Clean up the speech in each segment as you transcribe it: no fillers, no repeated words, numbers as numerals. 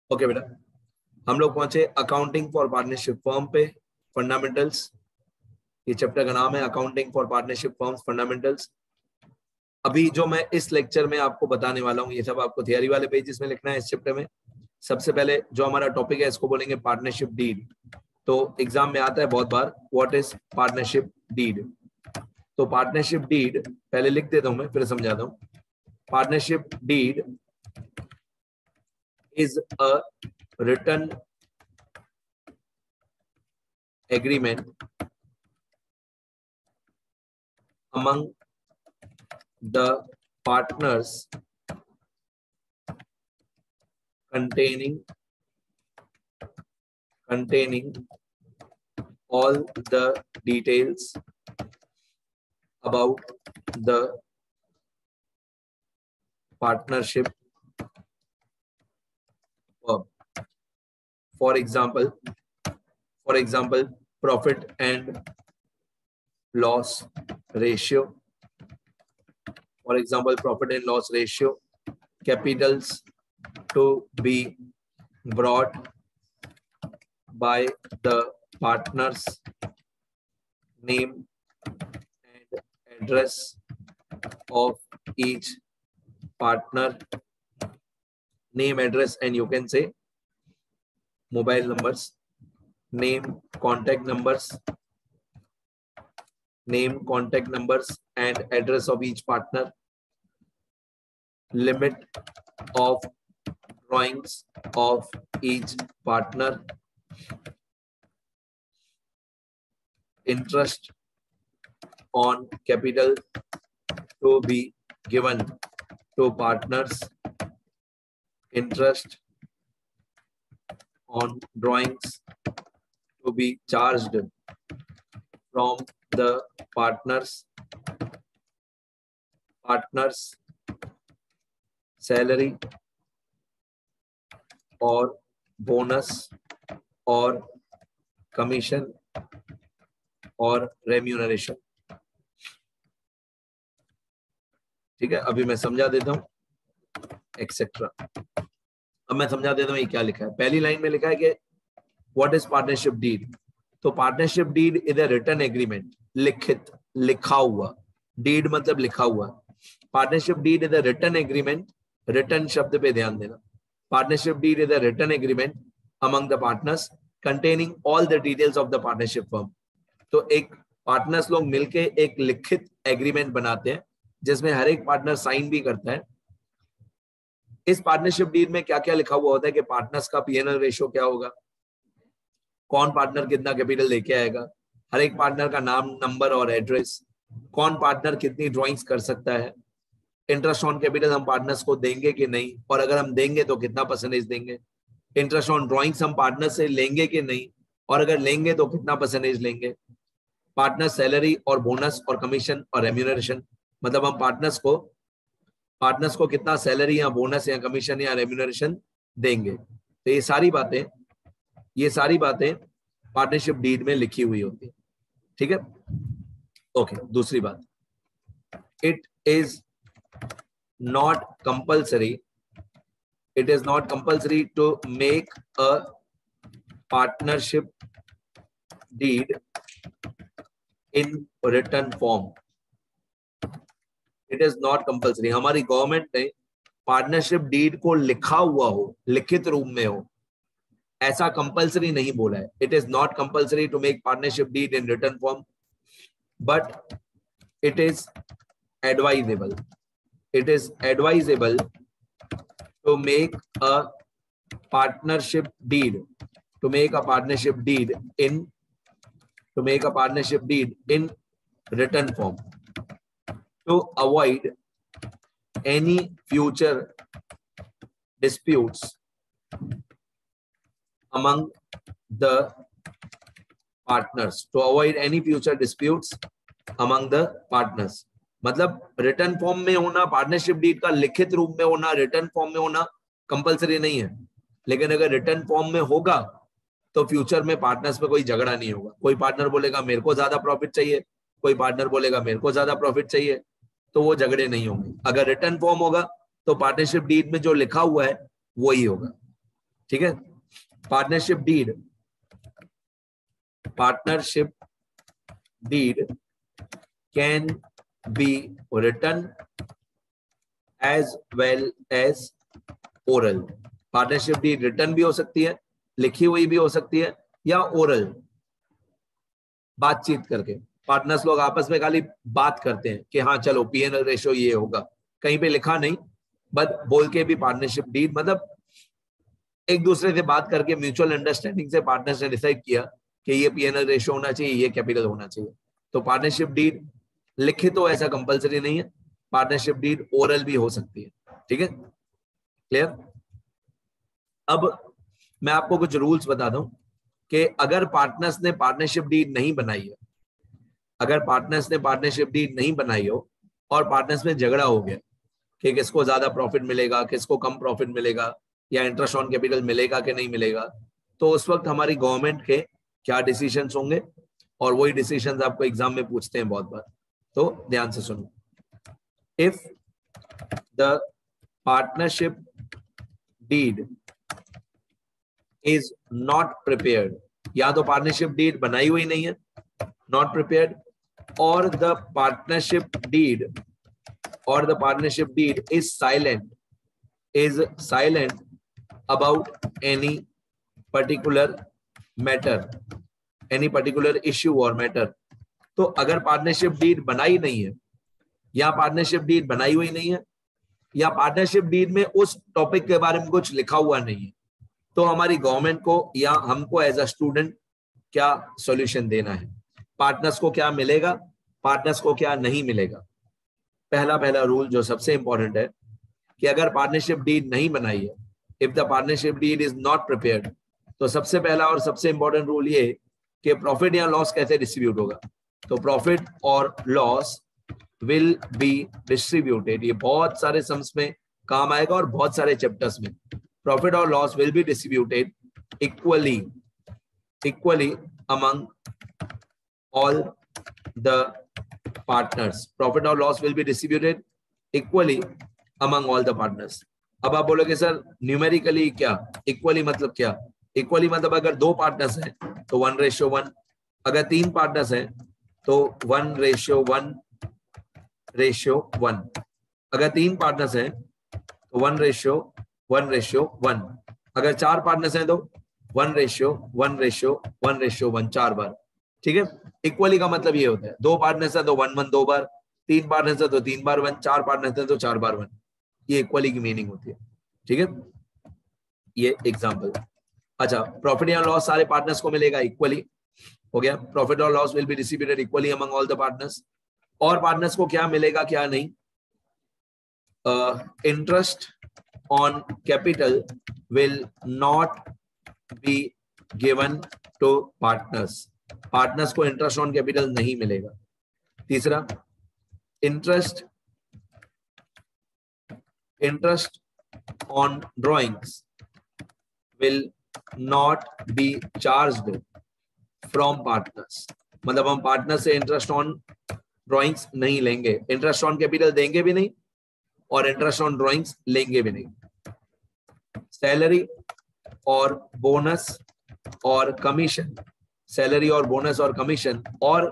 Okay बेटा, हम लोग पहुंचे अकाउंटिंग फॉर पार्टनरशिप फर्म पे, फंडामेंटल्स। ये चैप्टर का नाम है accounting for partnership firms fundamentals. अभी जो मैं इस लेक्चर में आपको बताने वाला हूँ ये सब आपको थियरी वाले पेजेस में लिखना है। इस चैप्टर में सबसे पहले जो हमारा टॉपिक है इसको बोलेंगे पार्टनरशिप डीड। तो एग्जाम में आता है बहुत बार, व्हाट इज पार्टनरशिप डीड। तो पार्टनरशिप डीड पहले लिख देता हूं, मैं फिर समझाता हूं। Partnership deed is a written agreement among the partners containing all the details about the partnership firm. For example, profit and loss ratio. For example, profit and loss ratio, capitals to be brought by the partners, name and address of each partner, name, address, and you can say mobile numbers, name, contact numbers, and address of each partner, limit of drawings of each partner, interest on capital to be given to partners, interest on drawings to be charged from the partners, salary or bonus or commission और remuneration. ठीक है, अभी मैं समझा देता हूं etcetera. अब मैं समझा देता हूं ये क्या लिखा है। पहली लाइन में लिखा है कि व्हाट इज पार्टनरशिप डीड। तो partnership deed is a written agreement, लिखित, लिखा हुआ। डीड मतलब लिखा हुआ। Partnership deed is a written agreement, written शब्द पे ध्यान देना। Partnership deed is a written agreement among the partners containing all the details of the partnership firm. तो एक पार्टनर्स लोग मिलके एक लिखित एग्रीमेंट बनाते हैं जिसमें हर एक पार्टनर साइन भी करता है। इस पार्टनरशिप डीड में क्या क्या लिखा हुआ होता है कि पार्टनर्स का पीएनएल रेशियो क्या होगा, कौन पार्टनर कितना कैपिटल लेके आएगा, हर एक पार्टनर का नाम, नंबर और एड्रेस, कौन पार्टनर कितनी ड्रॉइंग्स कर सकता है, इंटरेस्ट ऑन कैपिटल हम पार्टनर्स को देंगे कि नहीं, और अगर हम देंगे तो कितना परसेंटेज देंगे, इंटरेस्ट ऑन ड्रॉइंग्स हम पार्टनर से लेंगे कि नहीं, और अगर लेंगे तो कितना परसेंटेज लेंगे, पार्टनर सैलरी और बोनस और कमीशन और रेम्यूनरेशन, मतलब हम पार्टनर्स को कितना सैलरी या बोनस या कमीशन या रेम्यूनरेशन देंगे। तो ये सारी बातें पार्टनरशिप डीड में लिखी हुई होती है। ठीक है, ओके। दूसरी बात, it is not compulsory to make a partnership deed in written form. It is not compulsory, हमारी गवर्नमेंट ने पार्टनरशिप डीड को लिखा हुआ हो, लिखित रूप में हो, ऐसा कंपल्सरी नहीं बोला है। It is not compulsory to make partnership deed in written form, but it is advisable to make a partnership deed in written form to avoid any future disputes among the partners. मतलब return form में होना, partnership deed का लिखित रूप में होना, return form में होना कंपलसरी नहीं है, लेकिन अगर रिटर्न फॉर्म में होगा तो फ्यूचर में पार्टनर्स में कोई झगड़ा नहीं होगा। कोई पार्टनर बोलेगा मेरे को ज्यादा प्रॉफिट चाहिए, कोई पार्टनर बोलेगा मेरे को ज्यादा प्रॉफिट चाहिए, तो वो झगड़े नहीं होंगे। अगर रिटर्न फॉर्म होगा तो पार्टनरशिप डीड में जो लिखा हुआ है वही होगा। ठीक है। Partnership deed can be written as well as oral. Partnership deed written भी हो सकती है, लिखी हुई भी हो सकती है, या ओरल, बातचीत करके। पार्टनर्स लोग आपस में खाली बात करते हैं कि हाँ चलो P&L रेशियो ये होगा, कहीं पे लिखा नहीं, बट बोल के भी पार्टनरशिप डीड, मतलब एक दूसरे से बात करके म्यूचुअल अंडरस्टैंडिंग से पार्टनर्स ने डिसाइड किया कि ये P&L रेशियो होना चाहिए, ये कैपिटल होना चाहिए। तो पार्टनरशिप डीड लिखित तो ऐसा कंपलसरी नहीं है, पार्टनरशिप डीड ओरल भी हो सकती है। ठीक है, क्लियर। अब मैं आपको कुछ रूल्स बता दूं कि अगर पार्टनर्स ने पार्टनरशिप डीड नहीं बनाई है, अगर पार्टनर्स ने पार्टनरशिप डीड नहीं बनाई हो और पार्टनर्स में झगड़ा हो गया कि किसको ज्यादा प्रॉफिट मिलेगा, किसको कम प्रॉफिट मिलेगा, या इंटरेस्ट ऑन कैपिटल मिलेगा कि नहीं मिलेगा, तो उस वक्त हमारी गवर्नमेंट के क्या डिसीजंस होंगे, और वही डिसीजंस आपको एग्जाम में पूछते हैं बहुत बार, तो ध्यान से सुनो। If the partnership deed is not prepared, या तो पार्टनरशिप डीड बनाई हुई नहीं है, नॉट प्रिपेयर्ड, और the partnership deed is silent about any particular matter, any particular issue और मैटर। तो अगर पार्टनरशिप डीड बनाई नहीं है, या पार्टनरशिप डीड बनाई हुई नहीं है, या पार्टनरशिप डीड में उस टॉपिक के बारे में कुछ लिखा हुआ नहीं है, तो हमारी गवर्नमेंट को या हमको एज अ स्टूडेंट क्या सॉल्यूशन देना है, पार्टनर्स को क्या मिलेगा, पार्टनर्स को क्या नहीं मिलेगा। पहला रूल जो सबसे इंपॉर्टेंट है कि अगर पार्टनरशिप डीड नहीं बनाई है, if the partnership deed is not prepared, तो सबसे पहला और सबसे इंपॉर्टेंट रूल ये कि प्रॉफिट या लॉस कैसे डिस्ट्रीब्यूट होगा। तो प्रॉफिट और लॉस विल बी डिस्ट्रीब्यूटेड, ये बहुत सारे सम्स में काम आएगा और बहुत सारे चैप्टर्स में। प्रॉफिट और loss will be distributed equally among all the partners. Profit or loss will be distributed equally among all the partners. अब आप बोलोगे सर न्यूमेरिकली क्या, इक्वली मतलब क्या? इक्वली मतलब अगर 2 पार्टनर्स हैं तो 1:1, अगर 3 पार्टनर्स हैं तो 1:1, अगर 3 पार्टनर्स हैं तो 1:1, अगर 4 पार्टनर्स हैं तो 1:1, 4 बार। ठीक है, इक्वली का मतलब ये होता है 2 पार्टनर्स है तो 1:1 2 बार, 3 पार्टनर्स है तो 3 बार 1, 4 पार्टनर्स है तो 4 बार 1। ये इक्वली की मीनिंग होती है। ठीक है, ये एग्जांपल। अच्छा, प्रॉफिट या लॉस सारे पार्टनर्स को मिलेगा इक्वली, हो गया। प्रॉफिट और loss will be distributed equally among all the partners. और पार्टनर्स को क्या मिलेगा क्या नहीं, interest on capital will not be given to partners, partners को इंटरेस्ट ऑन कैपिटल नहीं मिलेगा। तीसरा, interest on drawings will not be charged from partners, मतलब हम पार्टनर से इंटरेस्ट ऑन ड्रॉइंग्स नहीं लेंगे, इंटरेस्ट ऑन कैपिटल देंगे भी नहीं और इंटरेस्ट ऑन ड्रॉइंग्स लेंगे भी नहीं। सैलरी और बोनस और कमीशन, सैलरी और बोनस और कमीशन और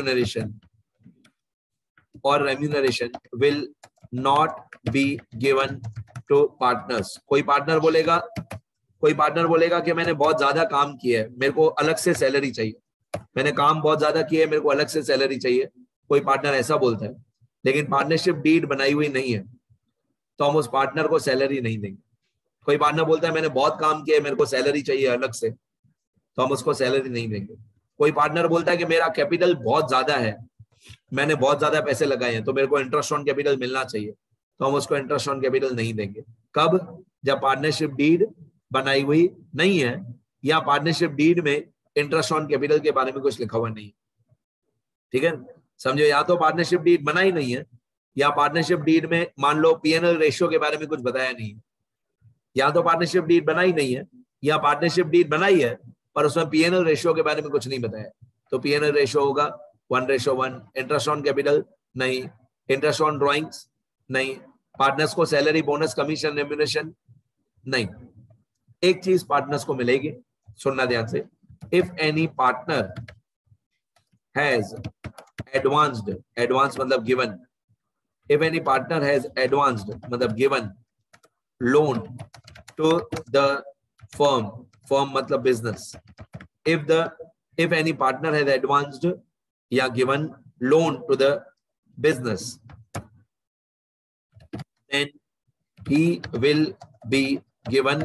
remuneration will not be given to partners. कोई पार्टनर बोलेगा कि मैंने बहुत ज्यादा काम किया है, मेरे को अलग से सैलरी चाहिए, मैंने काम बहुत ज्यादा किया है, मेरे को अलग से सैलरी चाहिए, कोई पार्टनर ऐसा बोलता है, लेकिन पार्टनरशिप डीड बनाई हुई नहीं है तो हम उस पार्टनर को सैलरी नहीं देंगे। कोई पार्टनर बोलता है मैंने बहुत काम किया है, मेरे को सैलरी चाहिए अलग से, तो हम उसको सैलरी नहीं देंगे। कोई पार्टनर बोलता है कि मेरा कैपिटल बहुत ज्यादा है, मैंने बहुत ज्यादा पैसे लगाए हैं, तो मेरे को इंटरेस्ट ऑन कैपिटल मिलना चाहिए, तो हम उसको इंटरेस्ट ऑन कैपिटल नहीं देंगे। कब? जब पार्टनरशिप डीड बनाई हुई नहीं है या पार्टनरशिप डीड में इंटरेस्ट ऑन कैपिटल के बारे में कुछ लिखा हुआ नहीं है। ठीक है, समझो, या तो पार्टनरशिप डीड बनाई नहीं है या पार्टनरशिप डीड में मान लो P&L रेशियो के बारे में कुछ बताया नहीं है। या तो पार्टनरशिप डीड बनाई नहीं है या पार्टनरशिप डीड बनाई है पर उसमें P&L रेशियो के बारे में कुछ नहीं बताया, तो P&L रेशियो होगा 1:1, इंटरेस्ट ऑन कैपिटल नहीं, इंटरेस्ट ऑन ड्रॉइंग्स नहीं, पार्टनर्स को सैलरी बोनस कमीशन रेम्यूनरेशन नहीं। एक चीज पार्टनर्स को मिलेगी, सुनना ध्यान से, if any partner has advanced, advance मतलब given, if any partner has advanced मतलब given loan to the firm, firm मतलब business, if any partner has advanced या given loan to the business, then he will be given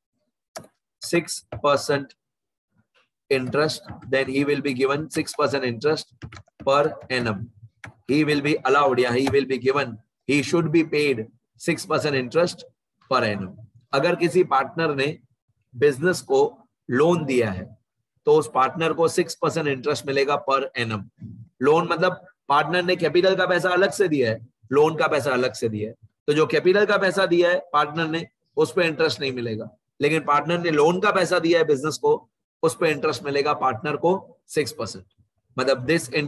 6% interest, then he will be given 6% interest per annum. He will be allowed या he will be given, he should be paid 6% interest per annum. अगर किसी partner ने business को loan दिया है तो उस partner को 6% इंटरेस्ट मिलेगा पर एनम. लोन मतलब पार्टनर ने कैपिटल का पैसा अलग से दिया है, लोन का पैसा अलग से दिया है, तो जो कैपिटल का पैसा दिया है पार्टनर ने उस पर इंटरेस्ट नहीं मिलेगा, लेकिन पार्टनर ने लोन का पैसा दिया है बिजनेस को, उस पर इंटरेस्ट मिलेगा पार्टनर को 6%. मतलब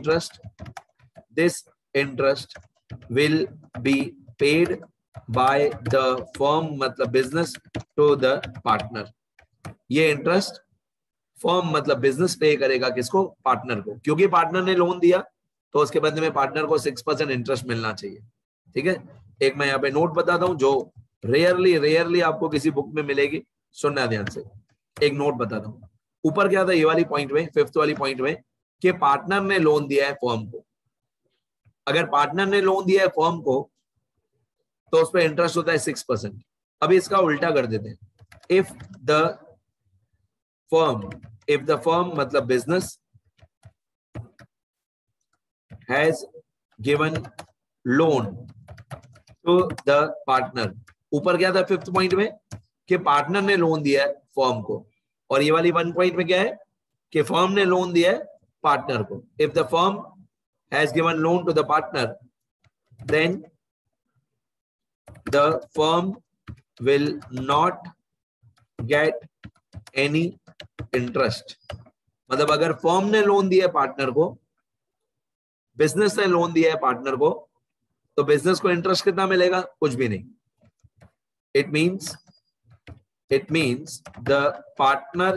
this interest will be paid by the firm मतलब बिजनेस to the partner. ये इंटरेस्ट फर्म मतलब बिजनेस पे करेगा किसको? पार्टनर को, क्योंकि पार्टनर ने लोन दिया तो उसके बदले में पार्टनर को 6% इंटरेस्ट मिलना चाहिए. ठीक है, एक मैं यहाँ पे नोट बताता हूँ जो रेयरली आपको किसी बुक में मिलेगी, सुनना ध्यान से. एक नोट बताता हूँ. ऊपर क्या था ये वाली पॉइंट में, फिफ्थ वाली पॉइंट में, कि पार्टनर ने लोन दिया है फर्म को. अगर पार्टनर ने लोन दिया है फर्म को तो उस पर इंटरेस्ट होता है 6%. अभी इसका उल्टा कर देते हैं. इफ द फर्म मतलब business has given loan to the partner. ऊपर क्या था फिफ्थ पॉइंट में कि पार्टनर ने लोन दिया है फर्म को, और ये वाली वन पॉइंट में क्या है कि फर्म ने लोन दिया है पार्टनर को. If the firm has given loan to the partner, then the firm will not get any interest. मतलब अगर फर्म ने लोन दिया है पार्टनर को, बिजनेस ने लोन दिया है पार्टनर को, तो बिजनेस को इंटरेस्ट कितना मिलेगा? कुछ भी नहीं. It means the partner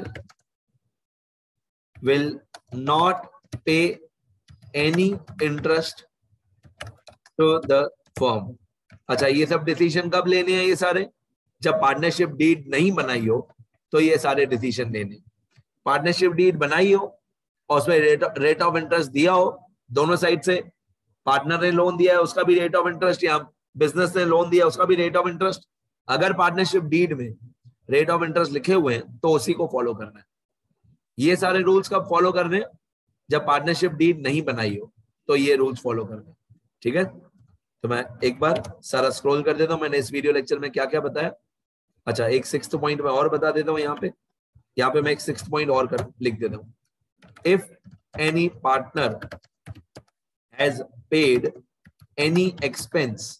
will not pay any interest to the firm. अच्छा, ये सब डिसीजन कब लेने हैं? ये सारे जब पार्टनरशिप डीड नहीं बनाई हो तो ये सारे डिसीजन लेने. पार्टनरशिप डीड बनाई हो और उसमें रेट ऑफ इंटरेस्ट दिया हो दोनों साइड से, पार्टनर ने लोन दिया है उसका भी रेट ऑफ इंटरेस्ट, या बिजनेस ने लोन दिया उसका भी रेट ऑफ इंटरेस्ट. अगर पार्टनरशिप डीड में रेट ऑफ इंटरेस्ट लिखे हुए हैं तो उसी को फॉलो करना है. ये सारे रूल्स कब फॉलो करने हैं? जब पार्टनरशिप डीड नहीं बनाई हो तो ये रूल्स फॉलो करने. ठीक है, तो मैं एक बार सारा स्क्रॉल कर देता हूं. मैंने इस वीडियो लेक्चर में क्या क्या बताया. अच्छा, एक सिक्स्थ पॉइंट में और बता देता हूं. यहाँ पे मैं एक सिक्स्थ पॉइंट और लिख देता हूं. If any partner has paid any expense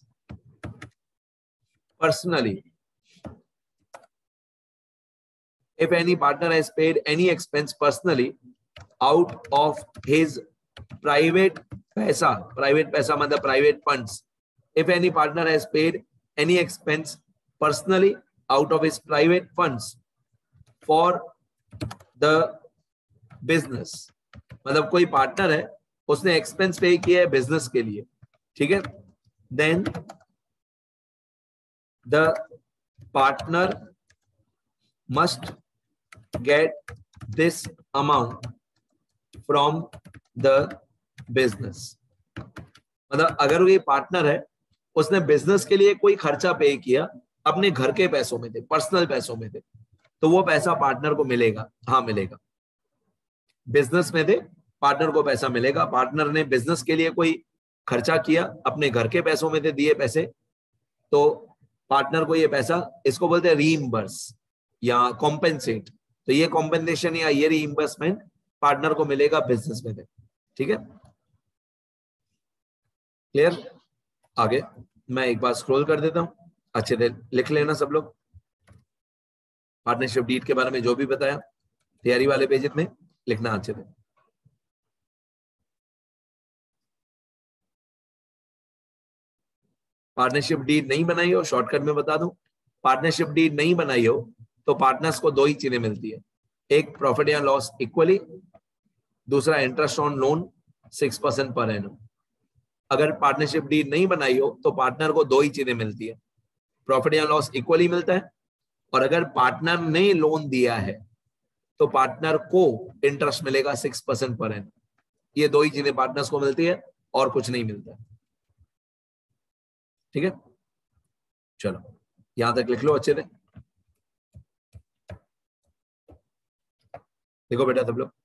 personally, if any partner has paid any expense personally out of his private paisa मतलब private funds, if any partner has paid any expense personally out of his private funds for the business, मतलब कोई partner है उसने expense पे किया है business के लिए, ठीक है, then the partner must get this amount from the business. मतलब अगर ये पार्टनर है उसने बिजनेस के लिए कोई खर्चा पे किया अपने घर के पैसों में थे, पर्सनल पैसों में थे, तो वो पैसा पार्टनर को मिलेगा. हाँ मिलेगा. बिजनेस में थे, पार्टनर को पैसा मिलेगा. पार्टनर ने बिजनेस के लिए कोई खर्चा किया अपने घर के पैसों में थे, दिए पैसे, तो पार्टनर को ये पैसा, इसको बोलते हैं रीइंबर्स या कॉम्पेंसेट. तो ये कॉम्पेंसेशन या ये रीइंबर्समेंट पार्टनर को मिलेगा बिजनेस में थे. ठीक है, क्लियर? आगे मैं एक बार स्क्रॉल कर देता हूं, अच्छे से लिख लेना सब लोग. पार्टनरशिप डीड के बारे में जो भी बताया तैयारी वाले पेज में लिखना अच्छे से. पार्टनरशिप डीड नहीं बनाई हो, शॉर्टकट में बता दूं, पार्टनरशिप डीड नहीं बनाई हो तो पार्टनर्स को दो ही चीजें मिलती है, एक प्रॉफिट या लॉस इक्वली, दूसरा इंटरेस्ट ऑन लोन 6% पर एनम। अगर पार्टनरशिप डीड नहीं बनाई हो तो पार्टनर को दो ही चीजें मिलती है, प्रॉफिट या लॉस इक्वली मिलता है, और अगर पार्टनर ने लोन दिया है तो पार्टनर को इंटरेस्ट मिलेगा 6% पर एनम। ये दो ही चीजें पार्टनर्स को मिलती है और कुछ नहीं मिलता। ठीक है, चलो यहां तक लिख लो अच्छे से। देखो बेटा सब लोग,